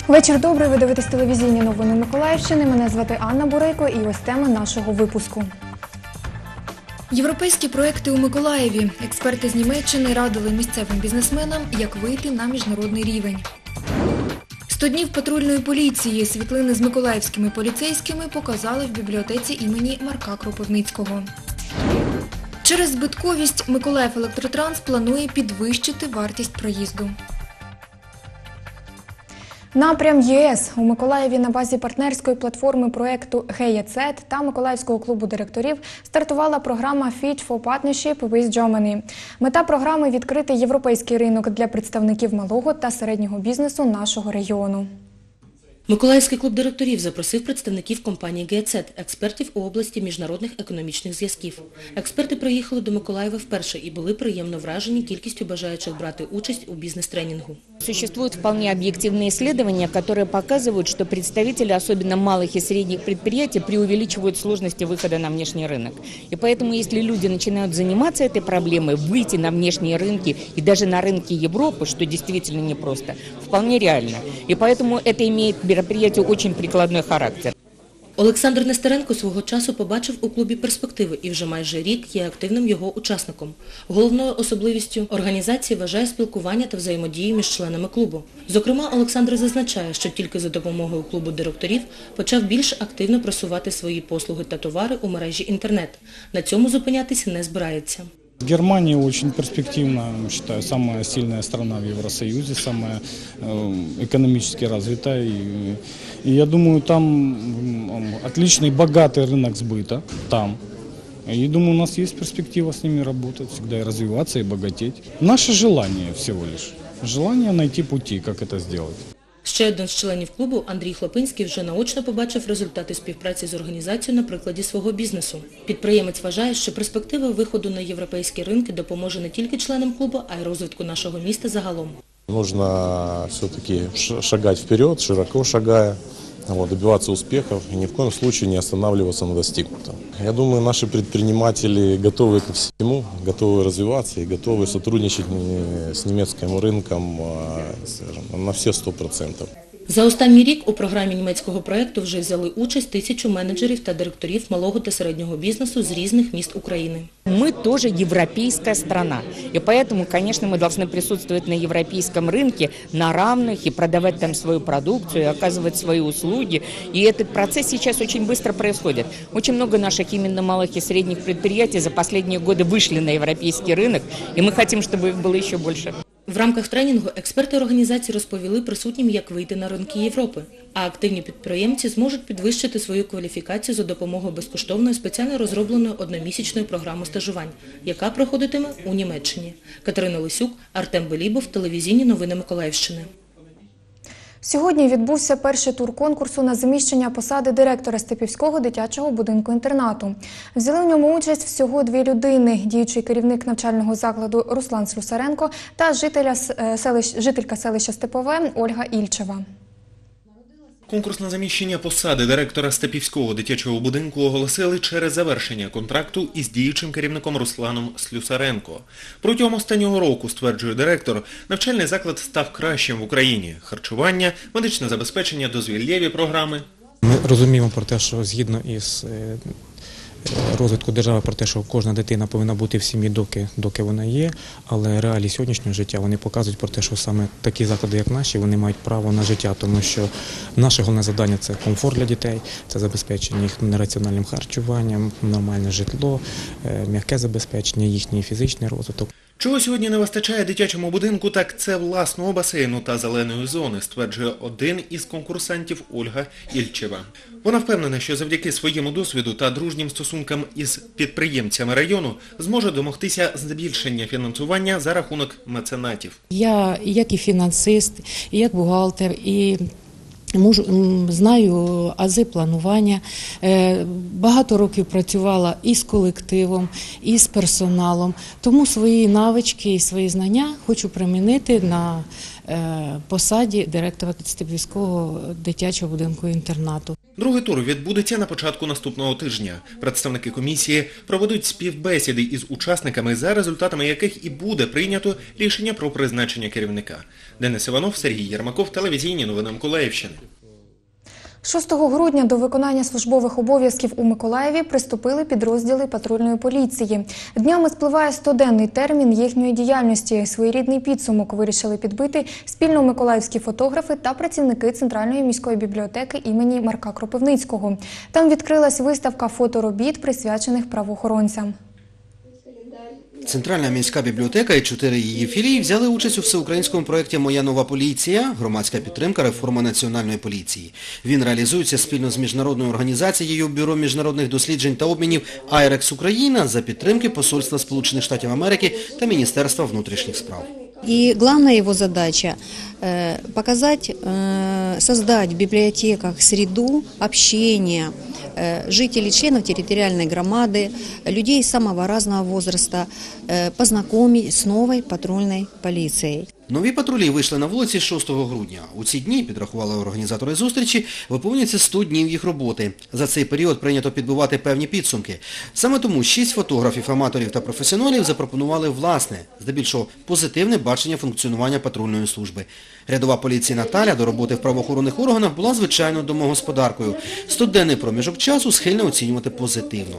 Вечір добрий, ви дивитесь телевізійні новини Миколаївщини. Мене звати Анна Бурейко і ось тема нашого випуску. Європейські проекти у Миколаєві. Експерти з Німеччини радили місцевим бізнесменам, як вийти на міжнародний рівень. 100 днів патрульної поліції. Світлини з миколаївськими поліцейськими показали в бібліотеці імені Марка Кропивницького. Через збитковість Миколаївелектротранс планує підвищити вартість проїзду. Напрям ЄС. У Миколаєві на базі партнерської платформи проєкту GIZ та Миколаївського клубу директорів стартувала програма Fit for Partnership with Germany. Мета програми – відкрити європейський ринок для представників малого та середнього бізнесу нашого регіону. Миколаївський клуб директорів запросив представників компанії GIZ, експертів у області міжнародних економічних зв'язків. Експерти приїхали до Миколаєва вперше і були приємно вражені кількістю бажаючих брати участь у бізнес-тренінгу. Существуют вполне объективные исследования, которые показывают, что представители, особенно малых и средних предприятий, преувеличивают сложности выхода на внешний рынок. И поэтому, если люди начинают заниматься этой проблемой, выйти на внешние рынки и даже на рынки Европы, что действительно непросто, вполне реально. И поэтому это имеет мероприятие очень прикладной характер. Олександр Нестеренко свого часу побачив у клубі перспективи і вже майже рік є активним його учасником. Головною особливістю організації вважає спілкування та взаємодію між членами клубу. Зокрема, Олександр зазначає, що тільки за допомогою клубу директорів почав більш активно просувати свої послуги та товари у мережі інтернет. На цьому зупинятися не збирається. Германия очень перспективна, считаю, самая сильная страна в Евросоюзе, самая экономически развитая. И я думаю, там отличный, богатый рынок сбыта, там. И думаю, у нас есть перспектива с ними работать, всегда и развиваться, и богатеть. Наше желание всего лишь. Желание найти пути, как это сделать. Ще один з членів клубу, Андрій Хлопинський, вже наочно побачив результати співпраці з організацією на прикладі свого бізнесу. Підприємець вважає, що перспектива виходу на європейські ринки допоможе не тільки членам клубу, а й розвитку нашого міста загалом. Нужно все-таки шагать вперед, широко шагая, добиваться успехов и ни в коем случае не останавливаться на достигнутом. Я думаю, наши предприниматели готовы ко всему, готовы развиваться и готовы сотрудничать с немецким рынком, скажем, на все 100%. За останній рік у програмі німецького проєкту вже взяли участь 1000 менеджерів та директорів малого та середнього бізнесу з різних міст України. Мы тоже европейская страна, и поэтому, конечно, мы должны присутствовать на европейском рынке на равных и продавать там свою продукцию, и оказывать свои услуги. И этот процесс сейчас очень быстро происходит. Очень много наших именно малых и средних предприятий за последние годы вышли на европейский рынок, и мы хотим, чтобы их было еще больше. В рамках тренінгу експерти організації розповіли присутнім, як вийти на ринки Європи, а активні підприємці зможуть підвищити свою кваліфікацію за допомогою безкоштовної спеціально розробленої одномісячної програми стажувань, яка проходитиме у Німеччині. Катерина Лисюк, Артем Белібов, телевізійні новини Миколаївщини. Сьогодні відбувся перший тур конкурсу на заміщення посади директора Степівського дитячого будинку-інтернату. Взяли в ньому участь всього 2 людини – діючий керівник навчального закладу Руслан Слюсаренко та жителька селища Степове Ольга Ільчева. Конкурс на заміщення посади директора Степівського дитячого будинку оголосили через завершення контракту із діючим керівником Русланом Слюсаренко. Протягом останнього року, стверджує директор, навчальний заклад став кращим в Україні. Харчування, медичне забезпечення, дозвіллєві програми. Ми розуміємо про те, що згідно із розвитку держави, про те, що кожна дитина повинна бути в сім'ї, доки вона є, але реалії сьогоднішнього життя, вони показують про те, що саме такі заклади, як наші, вони мають право на життя, тому що наше головне завдання – це комфорт для дітей, це забезпечення їх раціональним харчуванням, нормальне житло, м'яке забезпечення, їхній фізичний розвиток. Чого сьогодні не вистачає дитячому будинку, так це власного басейну та зеленої зони, стверджує один із конкурсантів Ольга Ільчева. Вона впевнена, що завдяки своєму досвіду та дружнім стосункам із підприємцями району зможе домогтися збільшення фінансування за рахунок меценатів. Я як і фінансист, і як бухгалтер, і знаю ази планування, багато років працювала і з колективом, і з персоналом, тому свої навички і свої знання хочу примінити на посаді директора Степівського дитячого будинку-інтернату. Другий тур відбудеться на початку наступного тижня. Представники комісії проведуть співбесіди із учасниками, за результатами яких і буде прийнято рішення про призначення керівника. Денис Іванов, Сергій Єрмаков, телевізійні новини Миколаївщини. 6 грудня до виконання службових обов'язків у Миколаєві приступили підрозділи патрульної поліції. Днями спливає 100-денний термін їхньої діяльності. Своєрідний підсумок вирішили підбити спільно миколаївські фотографи та працівники Центральної міської бібліотеки імені Марка Кропивницького. Там відкрилась виставка фоторобіт, присвячених правоохоронцям. Центральна міська бібліотека і 4 її філії взяли участь у всеукраїнському проєкті «Моя нова поліція» – громадська підтримка реформи національної поліції. Він реалізується спільно з міжнародною організацією Бюро міжнародних досліджень та обмінів «Айрекс Україна» за підтримки Посольства Сполучених Штатів Америки та Міністерства внутрішніх справ. И главная его задача – показать, создать в библиотеках среду общения жителей, членов территориальной громады, людей самого разного возраста, познакомить с новой патрульной полицией. Нові патрулі вийшли на вулиці 6 грудня. У ці дні, підрахували організатори зустрічі, виповнюється 100 днів їх роботи. За цей період прийнято підбивати певні підсумки. Саме тому 6 фотографів, аматорів та професіоналів запропонували власне, здебільшого позитивне бачення функціонування патрульної служби. Рядова поліції Наталя до роботи в правоохоронних органах була звичайно домогосподаркою. 100-денний проміжок часу схильна оцінювати позитивно.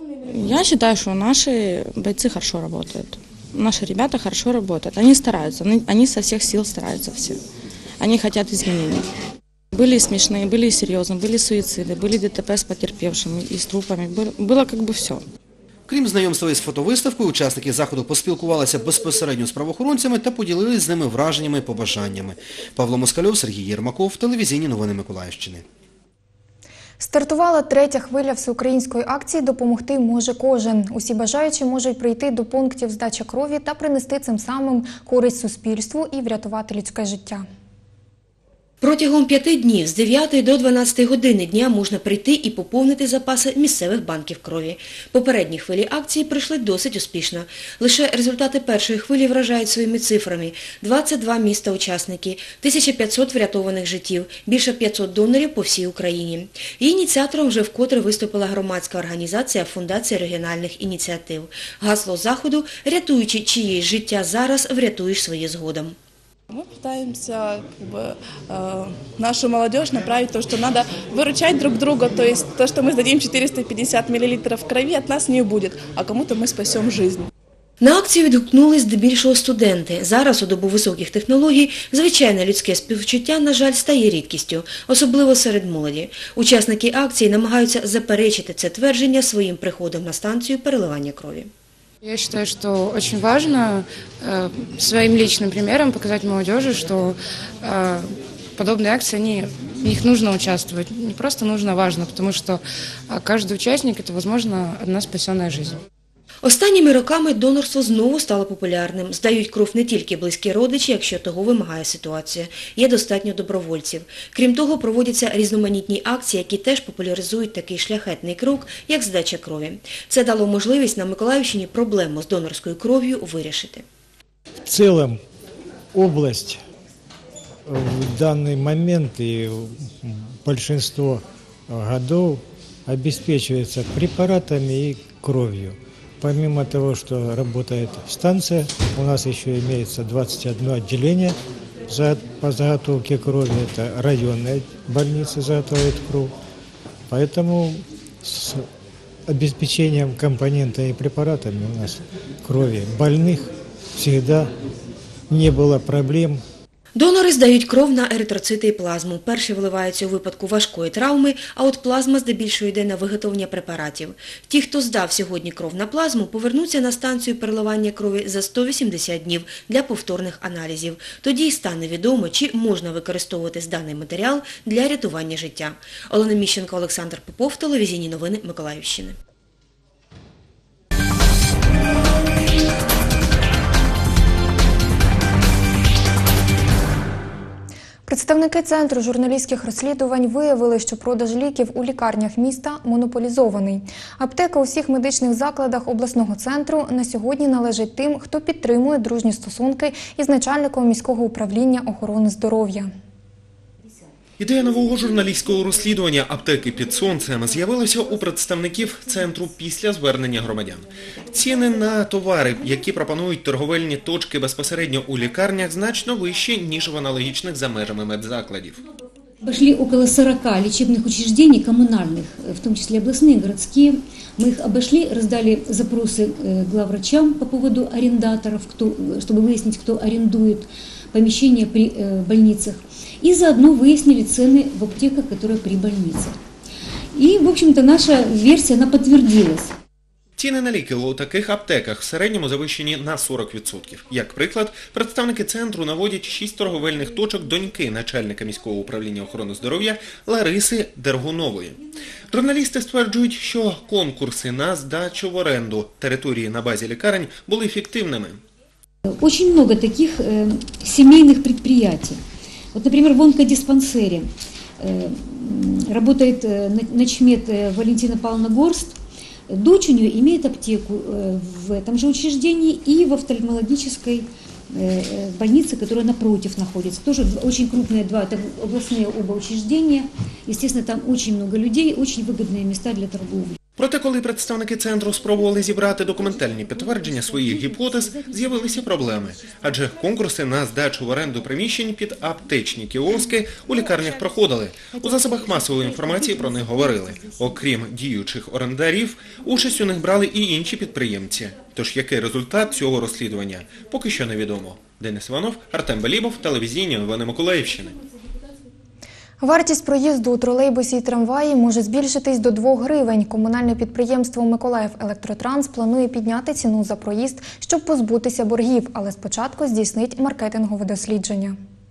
Я считаю, что наши бойцы хорошо работают. Наши ребята хорошо работают. Они стараются, они со всех сил стараются все. Они хотят изменений. Были и смешные, были и серьезные, были суициды, были ДТП с потерпевшими и с трупами. Было как бы все. Крім знайомства із фотовиставкою, учасники заходу поспілкувалися безпосередньо з правоохоронцями та поділилися з ними враженнями і побажаннями. Павло Москальов, Сергій Єрмаков, телевізійні новини Миколаївщини. Стартувала 3-я хвиля всеукраїнської акції «Допомогти може кожен». Усі бажаючі можуть прийти до пунктів здачі крові та принести цим самим користь суспільству і врятувати людське життя. Протягом 5 днів з 9 до 12 години дня можна прийти і поповнити запаси місцевих банків крові. Попередні хвилі акції пройшли досить успішно. Лише результати першої хвилі вражають своїми цифрами. 22 міста-учасники, 1500 врятованих життів, більше 500 донорів по всій Україні. Її ініціатором вже вкотре виступила громадська організація «Фундація регіональних ініціатив». Гасло заходу «Рятуючи чиєсь життя зараз, врятуєш своє згодом». Мы пытаемся нашу молодежь направить то, что надо выручать друг друга, то есть то, что мы сдадим 450 мл крови, от нас не будет, а кому-то мы спасем жизнь. На акцію відгукнулись здебільшого студенти. Зараз у добу високих технологій звичайне людське співчуття, на жаль, стає рідкістю, особливо серед молоді. Учасники акції намагаються заперечити це твердження своїм приходом на станцію переливання крові. Я считаю, что очень важно своим личным примером показать молодежи, что подобные акции, в них нужно участвовать. Не просто нужно, а важно, потому что каждый участник – это, возможно, одна спасенная жизнь. Останніми роками донорство знову стало популярним. Здають кров не тільки близькі родичі, якщо того вимагає ситуація. Є достатньо добровольців. Крім того, проводяться різноманітні акції, які теж популяризують такий шляхетний крок, як здача крові. Це дало можливість на Миколаївщині проблему з донорською кров'ю вирішити. В цілому область в даний момент і більшість років обеспечивается препаратами и кровью. Помимо того, что работает станция, у нас еще имеется 21 отделение по заготовке крови. Это районная больница заготовляет кровь. Поэтому с обеспечением компонентами и препаратами у нас крови больных всегда не было проблем. Донори здають кров на еритроцити і плазму. Перші виливаються у випадку важкої травми, а от плазма здебільшого йде на виготовлення препаратів. Ті, хто здав сьогодні кров на плазму, повернуться на станцію переливання крові за 180 днів для повторних аналізів. Тоді й стане відомо, чи можна використовувати зданий матеріал для рятування життя. Олена Міщенко, Олександр Попов, телевізійні новини Миколаївщини. Представники Центру журналістських розслідувань виявили, що продаж ліків у лікарнях міста монополізований. Аптека у всіх медичних закладах обласного центру на сьогодні належить тим, хто підтримує дружні стосунки із начальником міського управління охорони здоров'я. Ідея нового журналістського розслідування «Аптеки під сонцем» з'явилася у представників центру після звернення громадян. Ціни на товари, які пропонують торговельні точки безпосередньо у лікарнях, значно вищі, ніж в аналогічних за межами медзакладів. Обошли около 40 лечебных учреждений коммунальных, в том числе областные, городские. Мы их обошли, раздали запросы главврачам по поводу арендаторов, чтобы выяснить, кто арендует помещения при больницах. И заодно выяснили цены в аптеках, которые при больнице. И, в общем-то, наша версия, она подтвердилась. Ціни на ліки у таких аптеках в середньому завищені на 40%. Як приклад, представники центру наводять 6 торговельних точок доньки начальника міського управління охорони здоров'я Лариси Дергунової. Журналісти стверджують, що конкурси на здачу в оренду території на базі лікарень були фіктивними. Очень много таких семейных предприятий. Вот, например, в онкодиспансере работает начмед Валентина Павловна Горст. Дочь у нее имеет аптеку в этом же учреждении и в офтальмологической больнице, которая напротив находится. Тоже очень крупные два, это областные оба учреждения. Естественно, там очень много людей, очень выгодные места для торговли. Проте, коли представники центру спробували зібрати документальні підтвердження своїх гіпотез, з'явилися проблеми. Адже конкурси на здачу в оренду приміщень під аптечні кіоски у лікарнях проходили. У засобах масової інформації про них говорили. Окрім діючих орендарів, участь у них брали і інші підприємці. Тож який результат цього розслідування, поки що невідомо. Денис Іванов, Артем Белібов, телевізійні новини Миколаївщини. Вартість проїзду у тролейбусі і трамваї може збільшитись до 2 гривень. Комунальне підприємство «Миколаївелектротранс» планує підняти ціну за проїзд, щоб позбутися боргів, але спочатку здійснить маркетингове дослідження.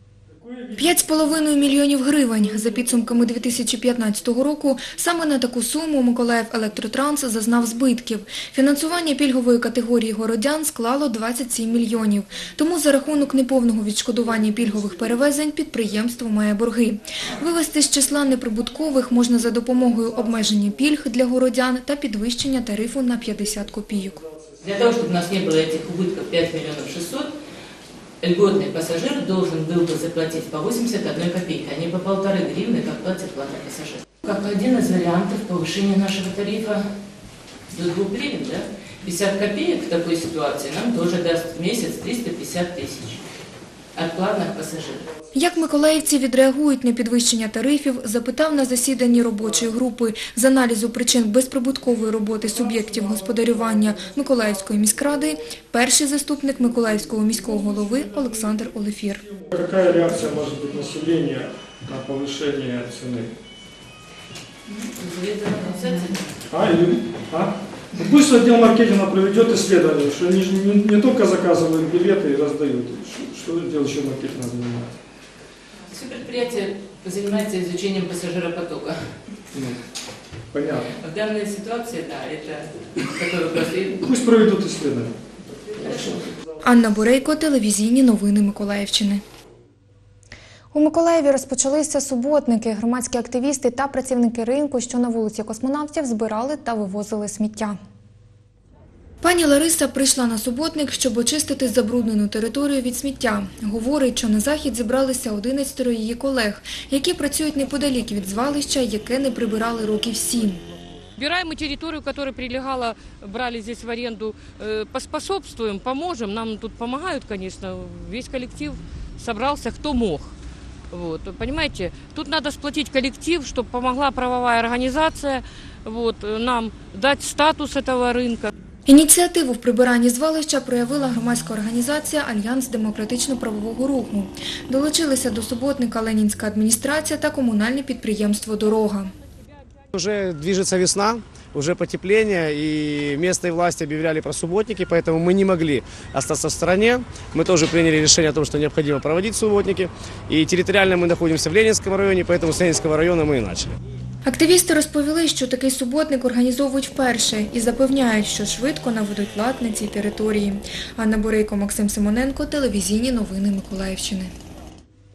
5,5 мільйонів гривень. За підсумками 2015 року саме на таку суму «Миколаївелектротранс» зазнав збитків. Фінансування пільгової категорії городян склало 27 мільйонів. Тому за рахунок неповного відшкодування пільгових перевезень підприємство має борги. Вивести з числа неприбуткових можна за допомогою обмеження пільг для городян та підвищення тарифу на 50 копійок. Для того, щоб у нас не було цих убитків 5 мільйонів 600, льготный пассажир должен был бы заплатить по 81 копейки, а не по 1,5 гривны, как платит платный пассажир. Как один из вариантов повышения нашего тарифа до 2 гривен, да? 50 копеек в такой ситуации нам тоже даст в месяц 350 тысяч от платных пассажиров. Як миколаївці відреагують на підвищення тарифів, запитав на засіданні робочої групи з аналізу причин безприбуткової роботи суб'єктів господарювання Миколаївської міськради перший заступник Миколаївського міського голови Олександр Олефір. Яка реакція може бути населення на повищення ціни? Пусть отдел маркетинга проведет исследование, что они не только заказывают билеты и раздают, что отдел еще маркетинга занимается. Все предприятие занимается изучением пассажиропотока. Понятно. В данной ситуации, да, это такой вопрос. Пусть проведут исследование. Хорошо. Анна Бурейко, телевізійні новини Миколаївщини. У Миколаєві розпочалися суботники. Громадські активісти та працівники ринку, що на вулиці Космонавтів, збирали та вивозили сміття. Пані Лариса прийшла на суботник, щоб очистити забруднену територію від сміття. Говорить, що на захід зібралися 11 її колег, які працюють неподалік від звалища, яке не прибирали років 7. Убираем мы территорию, которая прилегала, брали здесь в аренду, поспособствуем, поможем. Нам тут помогают, конечно, весь коллектив собрался, кто мог. Вот, понимаете, тут надо сплотить коллектив, чтобы помогла правовая организация, вот, нам дать статус этого рынка. Ініціативу в прибиранні звалища проявила громадська організація «Альянс демократично-правового руху». Долучилися до суботника Ленінська адміністрація та комунальне підприємство «Дорога». Уже движется весна, уже потепление, и местные власти объявляли про субботники, поэтому мы не могли остаться в стороне. Мы тоже приняли решение о том, что необходимо проводить субботники. И территориально мы находимся в Ленинском районе, поэтому с Ленинского района мы и начали. Активісти розповіли, що такий суботник організовують вперше і запевняють, що швидко наведуть лад на цій території. Анна Бурейко, Максим Симоненко, телевізійні новини Миколаївщини.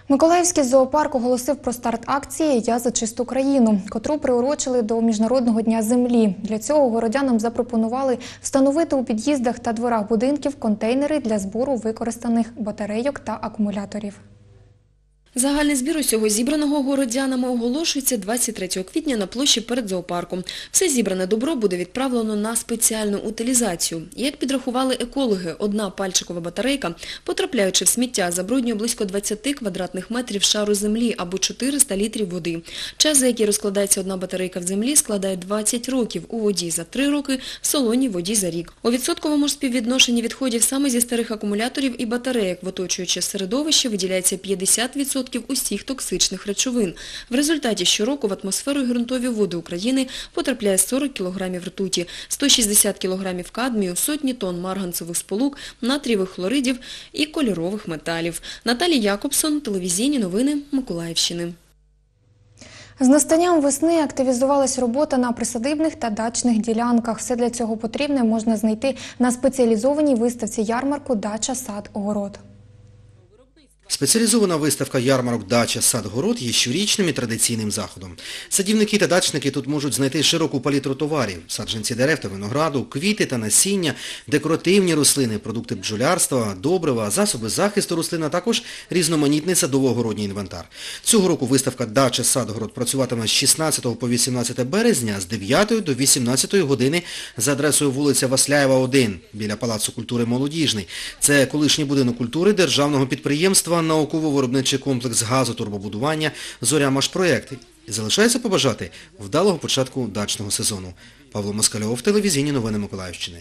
Миколаївський зоопарк оголосив про старт акції «Я за чисту країну», котру приурочили до Міжнародного дня землі. Для цього городянам запропонували встановити у під'їздах та дворах будинків контейнери для збору використаних батарейок та акумуляторів. Загальний збір усього зібраного городянами оголошується 23 квітня на площі перед зоопарком. Все зібране добро буде відправлено на спеціальну утилізацію. Як підрахували екологи, одна пальчикова батарейка, потрапляючи в сміття, забруднює близько 20 квадратних метрів шару землі або 400 літрів води. Час, за який розкладається одна батарейка в землі, складає 20 років, у воді за 3 роки, в солоній воді за рік. У відсотковому співвідношенні відходів саме зі старих акумуляторів і батарейок в оточуюче середовище виділяється 50% усіх токсичних речовин. В результаті щороку в атмосферу і ґрунтові води України потрапляє 40 кг ртуті, 160 кг кадмію, сотні тонн марганцевих сполук, натрієвих хлоридів і кольорових металів. Наталія Якобсон, телевізійні новини Миколаївщини. З настанням весни активізувалась робота на присадибних та дачних ділянках. Все для цього потрібне можна знайти на спеціалізованій виставці ярмарку «Дача, сад, город». Спеціалізована виставка «Ярмарок, дача, сад, город» є щорічним і традиційним заходом. Садівники та дачники тут можуть знайти широку палітру товарів – саджанці дерев та винограду, квіти та насіння, декоративні рослини, продукти бджолярства, добрива, засоби захисту рослин, а також різноманітний садово-городній інвентар. Цього року виставка «Дача, сад, город» працюватиме з 16 по 18 березня з 9 до 18 години за адресою вулиця Васляєва, 1, біля Палацу культури «Молодіжний». Це колишній будинок культури державного підприємства «Науково-виробничий комплекс газотурбобудування «Зоря-Машпроект». І залишається побажати вдалого початку дачного сезону. Павло Москальов, телевізійні новини Миколаївщини.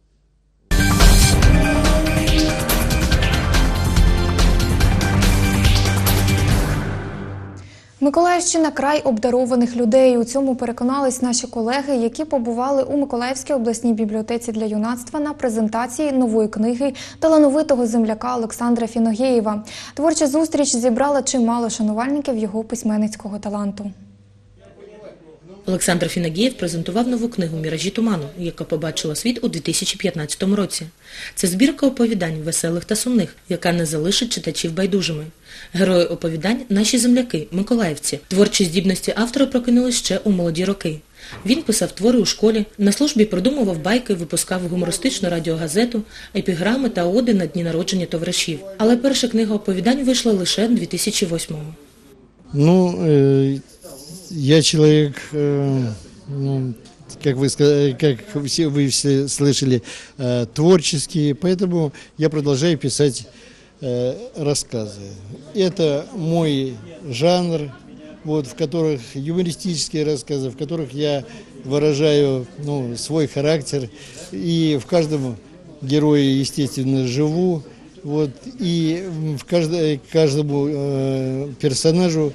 Миколаївщина – край обдарованих людей. У цьому переконались наші колеги, які побували у Миколаївській обласній бібліотеці для юнацтва на презентації нової книги талановитого земляка Олександра Фіногєєва. Творча зустріч зібрала чимало шанувальників його письменницького таланту. Олександр Фіногєєв презентував нову книгу «Міражі туману», яка побачила світ у 2015 році. Це збірка оповідань веселих та сумних, яка не залишить читачів байдужими. Герої оповідань – наші земляки, миколаївці. Творчі здібності автора прокинулись ще у молоді роки. Він писав твори у школі, на службі придумував байки, випускав гумористичну радіогазету, епіграми та оди на дні народження товаришів. Але перша книга оповідань вийшла лише 2008-го. Я человек, как вы все слышали, творческий, поэтому я продолжаю писать рассказы. Это мой жанр, в которых юмористические рассказы, в которых я выражаю свой характер, и в каждом герое, естественно, живу. И каждому персонажу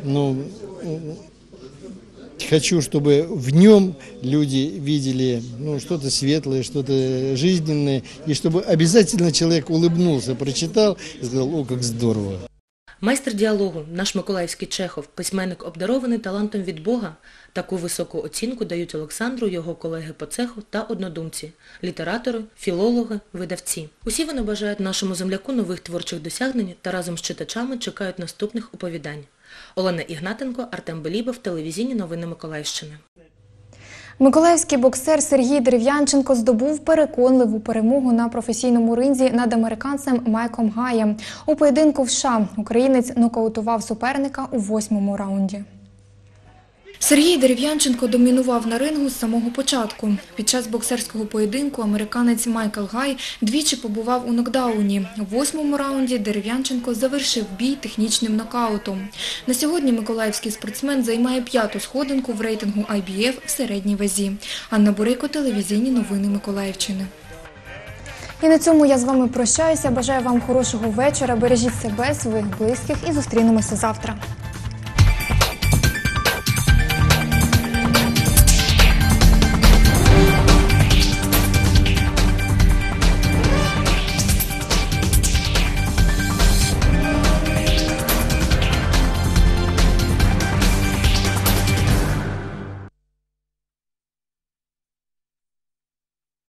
хочу, чтобы в нем люди видели что-то светлое, что-то жизненное, и чтобы обязательно человек улыбнулся, прочитал и сказал: «О, как здорово!» Майстер діалогу, наш миколаївський Чехов, письменник обдарований талантом від Бога. Таку високу оцінку дають Олександру його колеги по цеху та однодумці – літератори, філологи, видавці. Усі вони бажають нашому земляку нових творчих досягнень та разом з читачами чекають наступних оповідань. Олена Ігнатенко, Артем Белібов, телевізійні новини Миколаївщини. Миколаївський боксер Сергій Дерев'янченко здобув переконливу перемогу на професійному ринзі над американцем Майком Гаєм. У поєдинку в США українець нокаутував суперника у 8-му раунді. Сергій Дерев'янченко домінував на рингу з самого початку. Під час боксерського поєдинку американець Майкл Гай двічі побував у нокдауні. У 8-му раунді Дерев'янченко завершив бій технічним нокаутом. На сьогодні миколаївський спортсмен займає 5-ту сходинку в рейтингу IBF в середній вазі. Анна Бурико, телевізійні новини Миколаївщини. І на цьому я з вами прощаюся. Бажаю вам хорошого вечора, бережіть себе, своїх близьких і зустрінемося завтра.